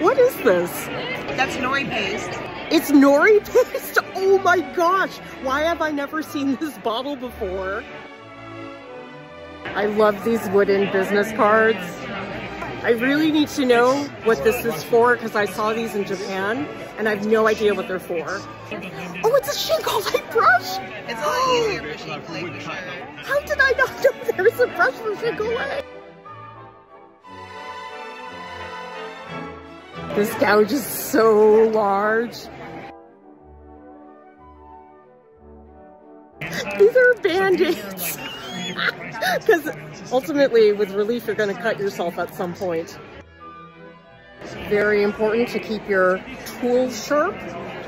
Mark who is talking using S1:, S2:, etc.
S1: What is this?
S2: That's nori paste.
S1: It's nori paste? Oh my gosh! Why have I never seen this bottle before? I love these wooden business cards. I really need to know what this is for because I saw these in Japan and I have no idea what they're for. Oh, it's a Shinkolite brush!
S2: It's a lot easier for Shinkolite for sure.
S1: How did I not know there was a brush for Shinkolite? This gouge is so large. These are Band-Aids. Because ultimately, with relief, you're going to cut yourself at some point. Very important to keep your tools sharp